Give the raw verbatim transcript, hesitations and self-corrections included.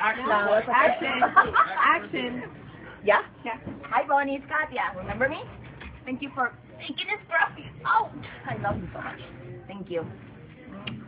Action. No, it's okay. Action. Action. Yeah? Yeah. Hi, Bonnie. It's Katya. Remember me? Thank you for making this Scruffy. Oh, I love you so much. Thank you.